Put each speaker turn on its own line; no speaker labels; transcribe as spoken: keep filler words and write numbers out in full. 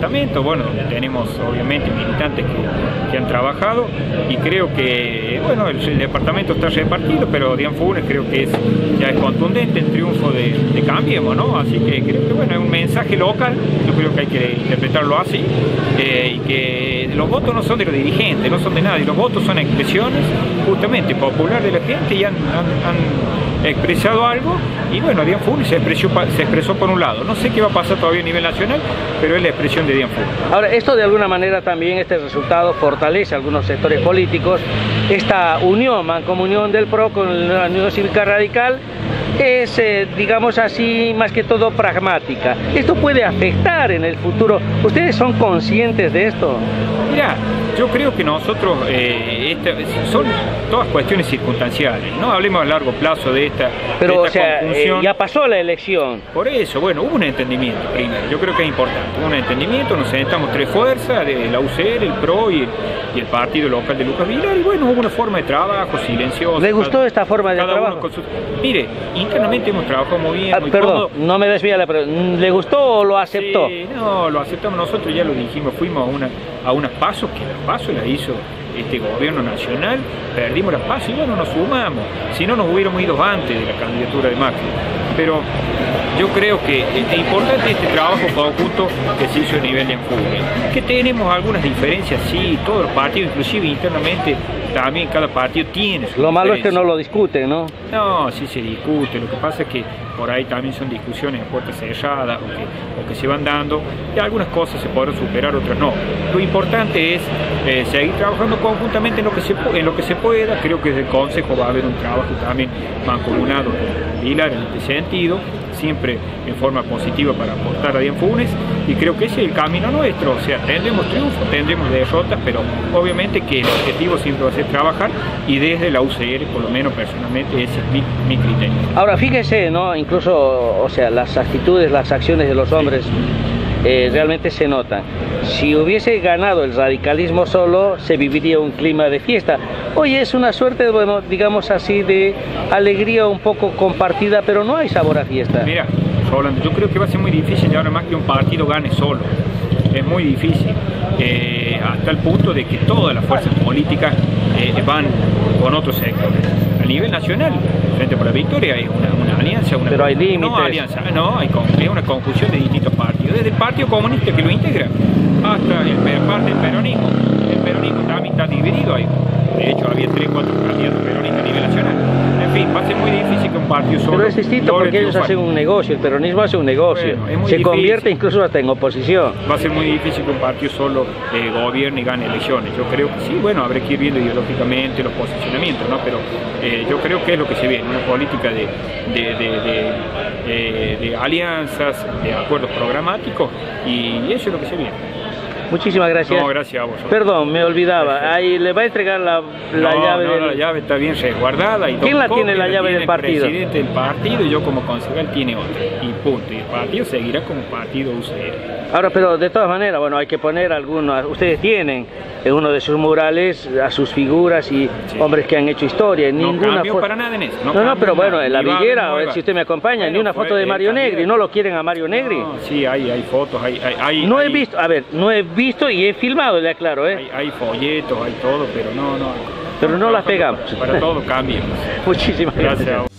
departamento, bueno, donde tenemos obviamente militantes que, que han trabajado, y creo que, bueno, el, el departamento está repartido, pero Dian Funes creo que es, ya es contundente el triunfo de, de Cambiemos, ¿no? Así que creo que, bueno, es un mensaje local, yo creo que hay que interpretarlo así, eh, y que los votos no son de los dirigentes, no son de nadie, los votos son expresiones justamente populares de la gente, y han, han, han expresado algo, y bueno, Dian Funes se expresó, se expresó por un lado. No sé qué va a pasar todavía a nivel nacional, pero es la expresión de Dian Funes.
Ahora, esto de alguna manera también, este resultado fortalece a algunos sectores políticos, esta unión, mancomunión del P R O con la Unión Cívica Radical, es, eh, digamos así, más que todo pragmática. ¿Esto puede afectar en el futuro? ¿Ustedes son conscientes de esto?
Mira, yo creo que nosotros, eh, esta, son todas cuestiones circunstanciales, no hablemos a largo plazo de esta
Pero,
de esta
o sea,
conjunción.
Eh, ya pasó la elección.
Por eso, bueno, hubo un entendimiento primero, yo creo que es importante, hubo un entendimiento, nos sentamos tres fuerzas, de la U C R, el P R O y el, y el partido local de Lucas Vilar, y bueno, hubo una forma de trabajo silenciosa.
¿Le gustó
cada,
esta forma de trabajo?
Su... Mire, internamente hemos trabajado muy bien,
ah,
muy
Perdón,
cómodo.
no me desvía la pregunta, ¿le gustó o lo aceptó?
Sí, no, lo aceptamos nosotros, ya lo dijimos, fuimos a una a unas pasos que las pasos las hizo este gobierno nacional, perdimos las pasos y bueno, nos sumamos, si no nos hubiéramos ido antes de la candidatura de Macri. Pero yo creo que es importante este trabajo conjunto que se hizo a nivel de enfoque, que tenemos algunas diferencias, sí, todos los partidos, inclusive internamente, también cada partido tiene su
Lo malo es que
diferencia.
no lo discuten, ¿no?
No, sí se discute, lo que pasa es que por ahí también son discusiones a puertas cerradas o que, o que se van dando, y algunas cosas se podrán superar, otras no. Lo importante es eh, seguir trabajando conjuntamente en lo, que se, en lo que se pueda. Creo que desde el Consejo va a haber un trabajo también mancomunado con Vilar en este sentido, siempre en forma positiva para aportar a Dian Funes, y creo que ese es el camino nuestro, o sea, tendremos triunfos, tendremos derrotas, pero obviamente que el objetivo siempre va a ser trabajar, y desde la U C R, por lo menos personalmente, ese es mi, mi criterio.
Ahora, fíjese, ¿no? Incluso, o sea, las actitudes, las acciones de los hombres eh, realmente se notan. Si hubiese ganado el radicalismo solo, se viviría un clima de fiesta. Hoy es una suerte, bueno, digamos así, de alegría un poco compartida, pero no hay sabor a fiesta.
Mira, Rolando, yo creo que va a ser muy difícil y ahora más que un partido gane solo. Es muy difícil, eh, hasta el punto de que todas las fuerzas políticas eh, van con otros sectores. A nivel nacional, Frente por la Victoria es una, una alianza, una,
pero hay límites.
No, alianza, no, hay, es una conjunción de distintos partidos, desde el Partido Comunista que lo integra hasta el parte del peronismo. El peronismo también está dividido ahí. De hecho, había tres, cuatro candidatos peronistas a nivel nacional. En fin, va a ser muy difícil que un partido solo...
Pero es distinto porque ellos hacen un negocio, el peronismo hace un negocio,
bueno, se
se
difícil. convierte
incluso hasta en oposición.
Va a ser muy difícil que un partido solo eh, gobierne y gane elecciones. Yo creo que sí, bueno, habrá que ir viendo ideológicamente los posicionamientos, ¿no? Pero eh, yo creo que es lo que se viene, una política de, de, de, de, de, de alianzas, de acuerdos programáticos, y eso es lo que se viene.
Muchísimas gracias.
No, gracias a vos.
Perdón, me olvidaba. Ahí le va a entregar la, la
no,
llave
no,
del...
la llave está bien resguardada. Y
¿Quién la tiene la llave del partido?
El presidente del partido, y yo como concejal tiene otra. Y punto. Y el partido seguirá como partido U C R.
Ahora, pero de todas maneras, bueno, hay que poner algunos... Ustedes tienen en uno de sus murales a sus figuras y sí. hombres que han hecho historia.
No
ninguna
cambió
foto...
para nada en eso. No,
no, no pero bueno,
nada.
en la
Ni
Viguera,
va,
a ver si usted me acompaña, bueno, ni una foto de Mario Negri. ¿No lo quieren a Mario Negri?
No, sí, hay, hay fotos, hay... hay, hay
no
hay,
he visto, a ver, no he visto y he filmado, le aclaro, ¿eh?
Hay, hay folletos, hay todo, pero no, no.
Pero no, no las pegamos.
Para, para todo cambia.
Muchísimas gracias.
Gracias.